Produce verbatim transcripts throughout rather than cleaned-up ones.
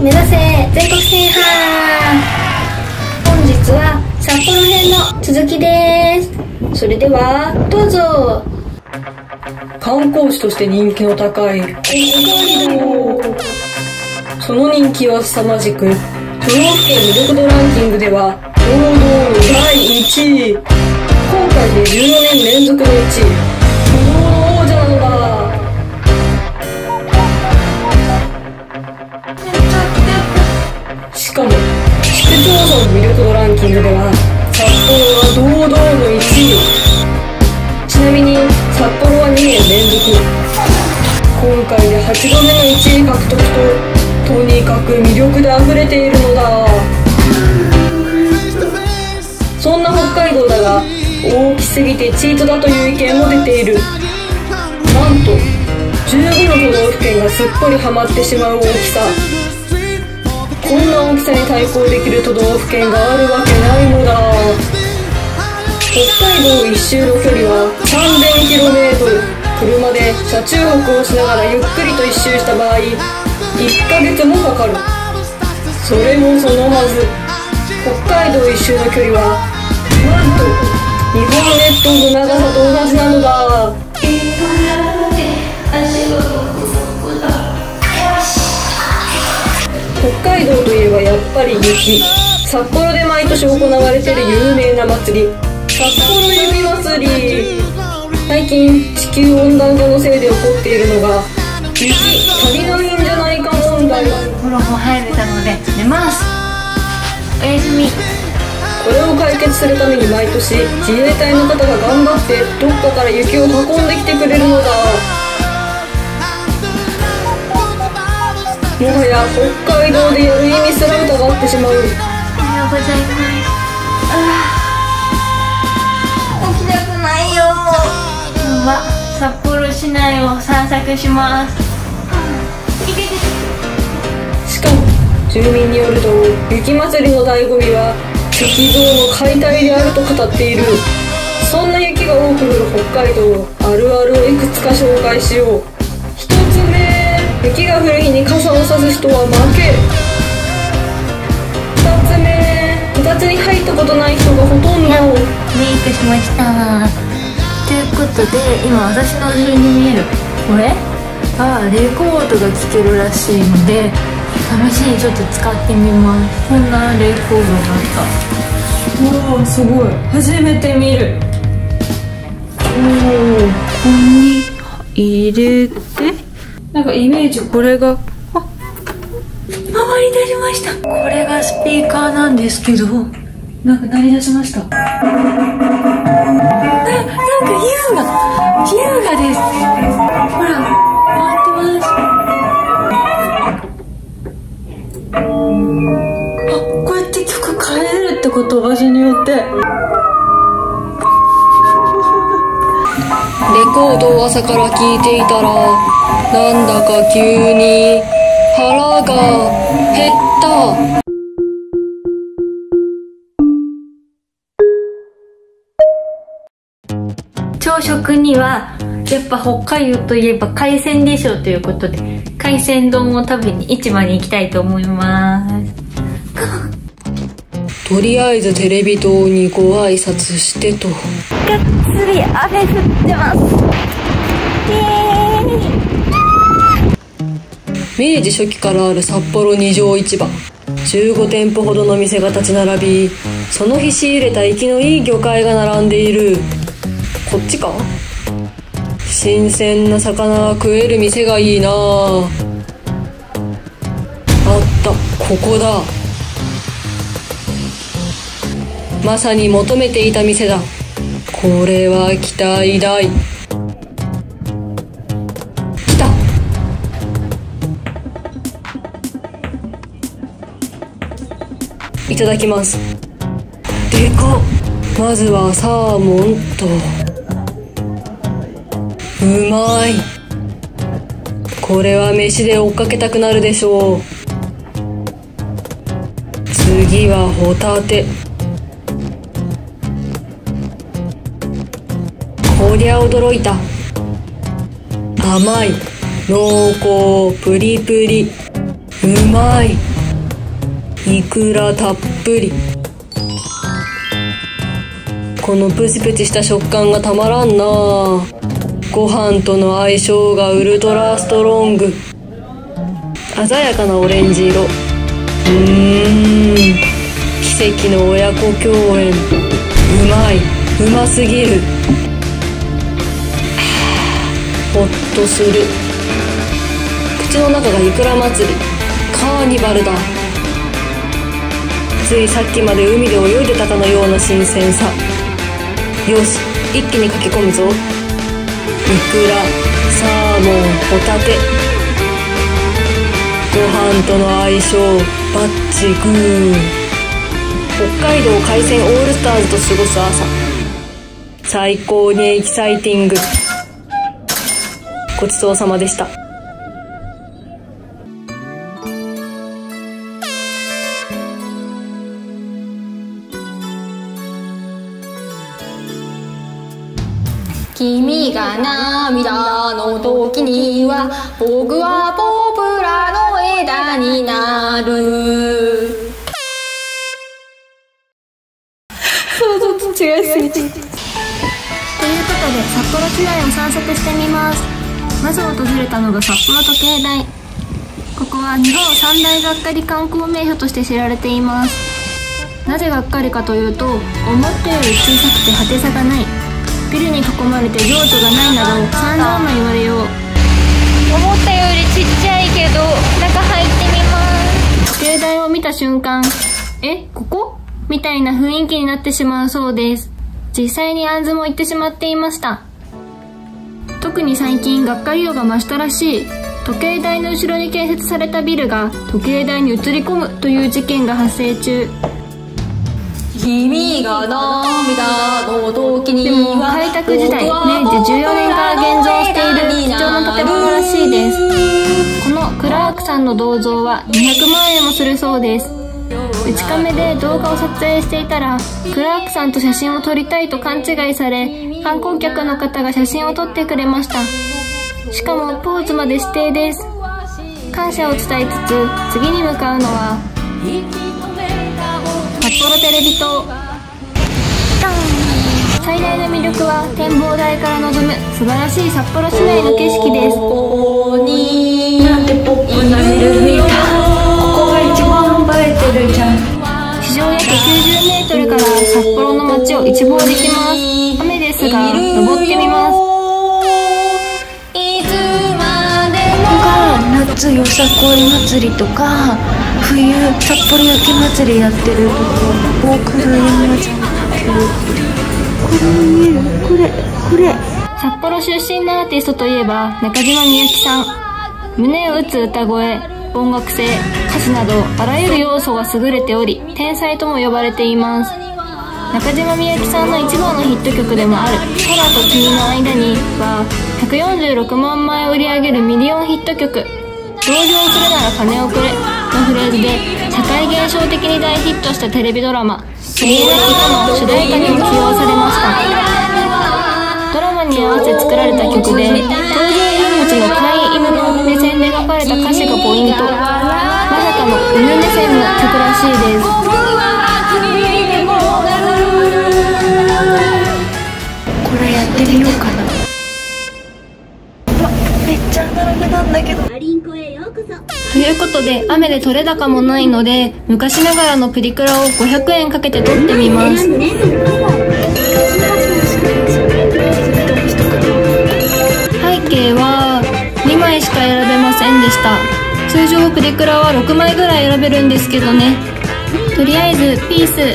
目指せ全国制覇。本日は札幌編の続きです。それではどうぞ。 観光地として人気の高い北海道。その人気は凄まじく、都道府県魅力度ランキングでは堂々のだいいちい。今回でじゅうよねん連続のいちい、不動の王者なのだ。しかも市区町村の魅力度ランキングでは札幌は堂々のいちい。ちなみに札幌はにねん連続、今回ではちどめのいちい獲得と、とにかく魅力で溢れているのだ。そんな北海道だが、大きすぎてチートだという意見も出ている。なんとじゅうごの都道府県がすっぽりハマってしまう大きさ。こんな大きさに対抗できる都道府県があるわけないのだ。北海道一周の距離は さんぜんキロメートル。 車で車中泊をしながらゆっくりと一周した場合いっかげつもかかる。それもそのはず、北海道一周の距離はなんと日本列島の長さと同じなのだ。北海道といえばやっぱり雪。札幌で毎年行われている有名な祭り、札幌雪まつり。最近地球温暖化のせいで起こっているのが雪足りないんじゃないか問題。 風呂も入れたので寝ます。おやすみ。 これを解決するために毎年自衛隊の方が頑張ってどっかから雪を運んできてくれるのだ。もはや北海道でやる意味すら疑ってしまう。 おはようございます。あ起きたくないよ。今日は札幌市内を散策します。 しかも住民によると、雪まつりの醍醐味は雪像の解体であると語っている。そんな雪が多く降る北海道あるあるをいくつか紹介しよう。ひとつめ、雪が降る日に傘を差す人は負け。ふたつめ、こたつに入ったことない人がほとんど。 メイクしました。ということで今私の後ろに見えるこれがレコードが聴けるらしいので、試しにちょっと使ってみます。こんなレコードがあった。 おーすごい、初めて見る。おー、ここに入れて、なんかイメージ、これがあ回り出しました。これがスピーカーなんですけど、なんか鳴り出しました。な、なんか優雅優雅です。ほら回ってます。あ、こうやって曲変えるってこと、場所によって。レコードを朝から聴いていたら、なんだか急に腹が減った。 朝食にはやっぱ北海道といえば海鮮でしょうということで、海鮮丼を食べに市場に行きたいと思います。 とりあえずテレビ塔にご挨拶してと。 がっつり雨降ってます。 明治初期からある札幌二条市場、じゅうごてんぽほどの店が立ち並び、その日仕入れた生きのいい魚介が並んでいる。こっちか？新鮮な魚が食える店がいいなあ。あった、ここだ。まさに求めていた店だ。これは期待大。来た。いただきます。でかっ。まずはサーモンと。うまい。これは飯で追っかけたくなるでしょう。次はホタテ。こりゃ驚いた。甘い、濃厚、プリプリ、うまい。 イクラたっぷり。このプチプチした食感がたまらんな。ご飯との相性がウルトラストロング。鮮やかなオレンジ色。うーん、奇跡の親子共演。うまい、うますぎる。ほっとする。口の中がイクラ祭り、カーニバルだ。ついさっきまで海で泳いでたかのような新鮮さ。よし、一気にかき込むぞ。イクラ、サーモン、ホタテ。ご飯との相性バッチグー。北海道海鮮オールスターズと過ごす朝、最高にエキサイティング。ごちそうさまでした。 君が涙の時には僕はポプラの枝になる。 想像と違いすぎて。 ということで札幌市内を散策してみます。まず訪れたのが札幌時計台。ここは日本三大がっかり観光名所として知られています。なぜがっかりかというと、思ったより小さくて果てさがない、ビルに囲まれて情緒がないなど散々な言われよう。 思ったよりちっちゃいけど中入ってみます。 時計台を見た瞬間、え、ここ？みたいな雰囲気になってしまうそうです。実際にあんずも行ってしまっていました。特に最近がっかり度が増したらしい。時計台の後ろに建設されたビルが時計台に移り込むという事件が発生中。 君が涙の時にでも開拓時代、明治じゅうよねんから現存している貴重な建物らしいです。このクラークさんの銅像はにひゃくまんえんもするそうです。内カメで動画を撮影していたら、クラークさんと写真を撮りたいと勘違いされ、観光客の方が写真を撮ってくれました。しかもポーズまで指定です。感謝を伝えつつ次に向かうのは札幌テレビ塔。最大の魅力は展望台から望む素晴らしい札幌市内の景色です。 なんてポップなエレベーター。ここが一番映えてるじゃん。 地上約きゅうじゅうメートルから札幌の街を一望できます。雨ですが登ってみます。 夏よさこい祭りとか冬札幌雪祭りやってるとこを来る山じゃんけど、これ見える？これこれ札幌出身のアーティストといえば中島みゆきさん。胸を打つ歌声、音楽性、歌詞などあらゆる要素が優れており、天才とも呼ばれています。中島みゆきさんの一番のヒット曲でもある「空と君の間に」はひゃくよんじゅうろくまんまいを売り上げるミリオンヒット曲。同情するなら金をくれのフレーズで社会現象的に大ヒットしたテレビドラマ「クリーナップ」の主題歌にも起用されました。ドラマに合わせ作られた曲で、登場人物の飼い犬の目線で書かれた歌詞がポイント。まさかの犬目線の曲らしいです。 これやってみようかな。めっちゃアナログなんだけど。 ということで雨で撮れ高もないので、昔ながらのプリクラをごひゃくえんかけて撮ってみます。背景はにまいしか選べませんでした。通常プリクラはろくまいぐらい選べるんですけどね。とりあえずピース。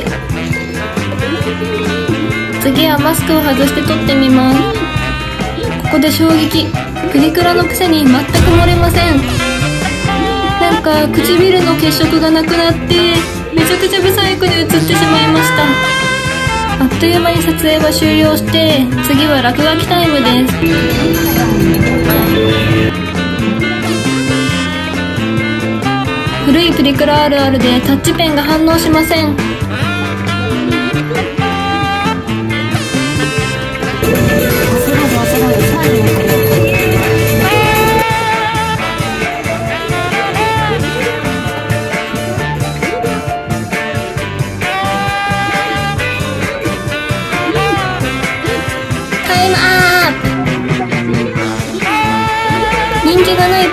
次はマスクを外して撮ってみます。ここで衝撃。プリクラのくせに全く漏れません。なんか唇の血色がなくなってめちゃくちゃブサイクに映ってしまいました。あっという間に撮影は終了して、次は落書きタイムです。古いプリクラあるあるでタッチペンが反応しません。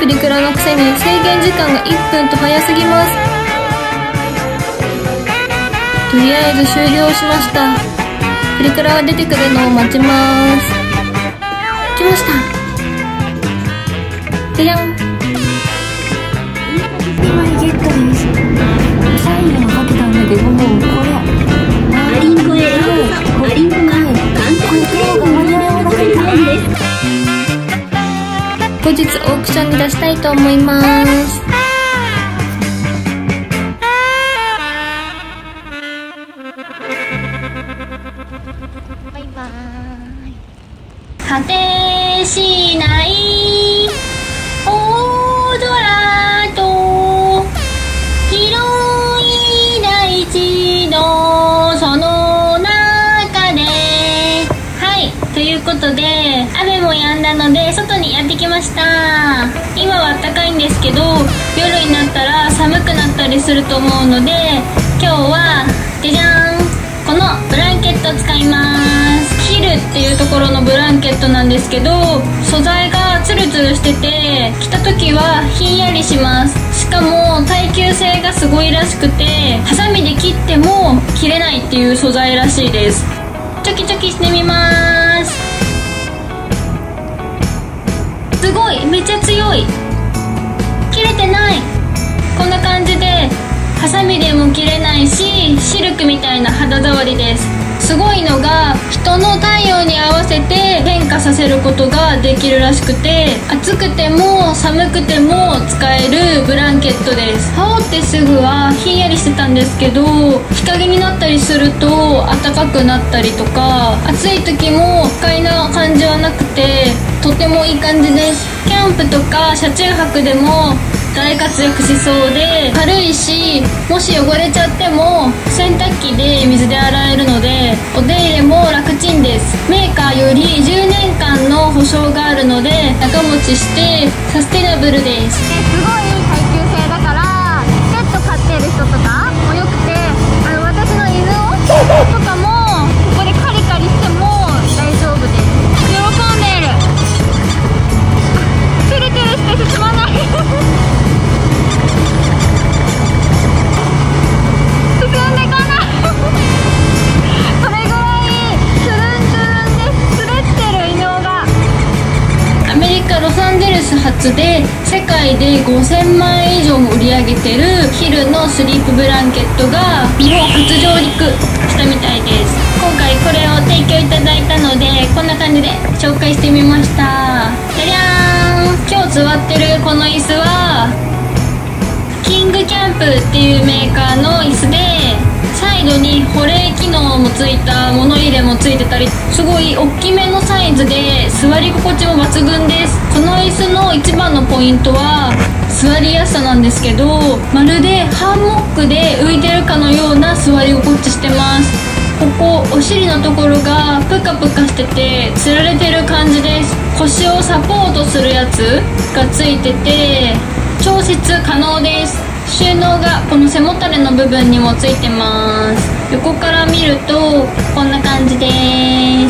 プリクラのくせに制限時間がいっぷんと早すぎます。とりあえず終了しました。プリクラが出てくるのを待ちます。来ました。じゃじゃん。いちまいゲットです。サインをかけたんだけど、もうこれマリンコへようこそ。マリンコが簡単にプレイが間に合わなかったんです。 後日オークションに出したいと思います。 バイバーイ。 果てしない大空と広い大地のその中で、はい、ということで雨も止んだので外にやってきました。今は暖かいんですけど、夜になったら寒くなったりすると思うので、今日はじゃじゃーん、このブランケットを使います。ヒルっていうところのブランケットなんですけど、素材がツルツルしてて着た時はひんやりします。しかも耐久性がすごいらしくて、ハサミで切っても切れないっていう素材らしいです。チョキチョキしてみます。すごい、めっちゃ強い。切れてない。こんな感じでハサミでも切れないし、シルクみたいな肌触りです。すごいのが人の体温に合わせて変化させることができるらしくて、暑くても寒くても使えるブランケットです。羽織ってすぐはひんやりしてたんですけど、日陰になったりすると暖かくなったりとか、暑い時も不快な感じはなくてとてもいい感じです。キャンプとか車中泊でも大活躍しそうで、軽いし、もし汚れちゃっても洗濯機で水で洗えるのでお手入れも楽ちんです。メーカーよりじゅうねんかんの保証があるので長持ちしてサステナブルです。 すごい耐久性だから、ペット飼ってる人とかもよくて、あの私の犬をとかもここでカリカリしても大丈夫です。喜んでいる。チルチルして進まない進んでこないそれぐらいツルンツルンで滑ってる異名が。 アメリカロサンゼルス発で世界でごせんまんえん以上も売り上げてるヒルのスリープブランケットが日本初上陸したみたいです。今回これを提供いただいたので、こんな感じで紹介してみました。じゃじゃーん。今日座ってるこの椅子はキングキャンプっていうメーカーの椅子で、サイドに保冷機能もついた物入れもついてたり、すごい大きめのサイズで座り心地も抜群です。この椅子の一番のポイントは座りやすさなんですけど、まるでハンモックで浮いてるかのような座り心地してます。ここお尻のところがプカプカしててつられてる感じです。腰をサポートするやつがついてて調節可能です。収納がこの背もたれの部分にもついてます。横から見るとこんな感じです。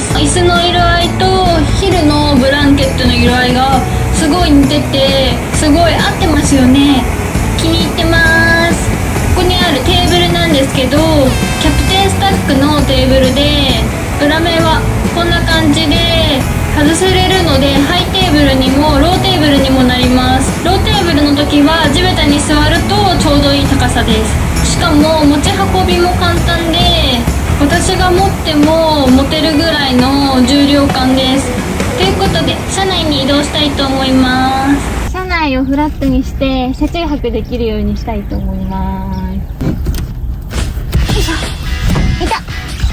椅子の色合いとヒルのブランケットの色合いがすごい似てて、すごい合ってますよね。気に入ってます。ここにあるテーブルなんですけど、キャプテンスタックのテーブルで、裏面はこんな感じで外せれるので、ハイテーブルにもローテーブルにもなります。ローテーブルの時は地べたに座るとちょうどいい高さです。しかも持ち運びも簡単で、私が持っても持てるぐらいの重量感です。ということで車内に移動したいと思います。車内をフラットにして車中泊できるようにしたいと思います。よいしょ、いた。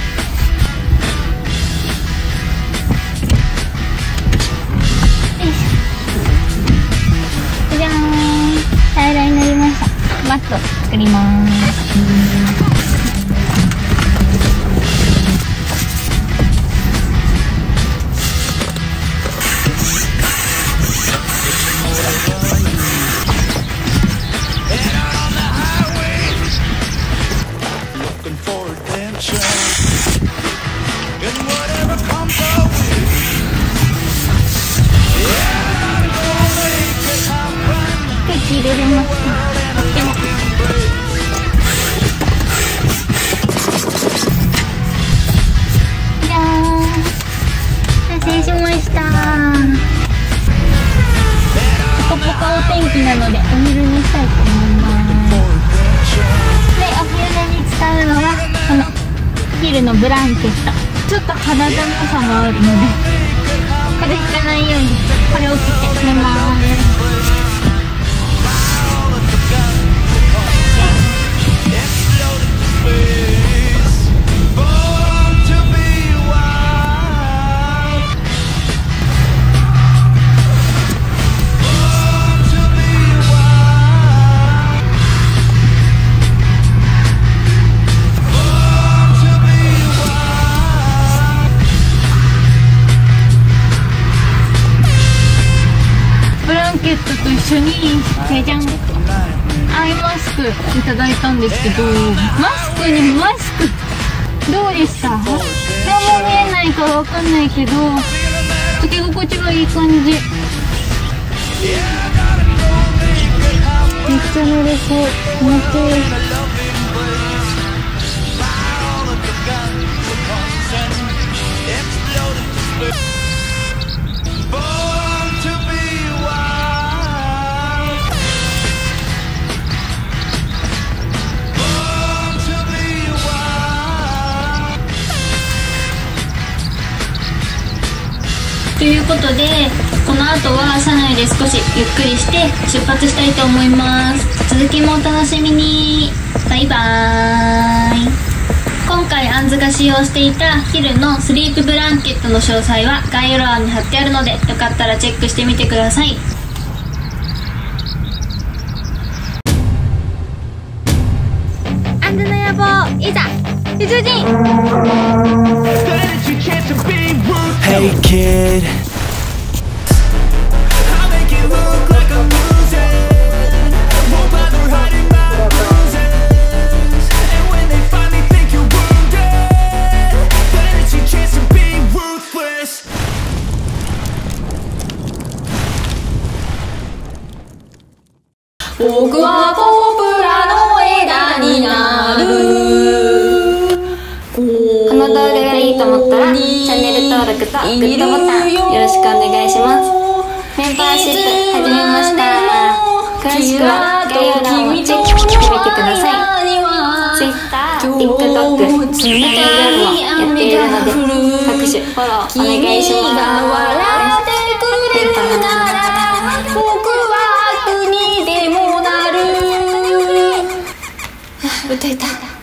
じゃーん、平らになりました。マット作ります。 Yeah, I'm gonna make it happen. お天気なのでお昼寝したいと思います。で、お昼寝に使うのはこのヒルのブランケット。ちょっと肌寒さもあるので風邪ひかないようにこれを着て寝ます。と一緒にじゃじゃんアイマスクいただいたんですけど、マスクにもマスクどうでした？何も見えないからわかんないけどつけ心地がいい感じ。めっちゃ濡れそう。気持ちいい。ということで、この後は車内で少しゆっくりして出発したいと思います。続きもお楽しみに。バイバーイ。今回あんずが使用していたヒルのスリープブランケットの詳細は概要欄に貼ってあるので、よかったらチェックしてみてください。あんずの野望、いざ出陣。 Hey kid, I'll make it look like I'm losing. Won't bother hiding my bruises. And when they finally think you're wounded, then it's your chance to be ruthless. 僕はポプラの枝になる。 この動画がいいと思ったらチャンネル登録とグッドボタンよろしくお願いします。メンバーシップ始めました。詳しくは概要欄をチェックしてみてください。Twitter、TikTok、Instagram もやっているので各種フォローお願いします。 歌えた。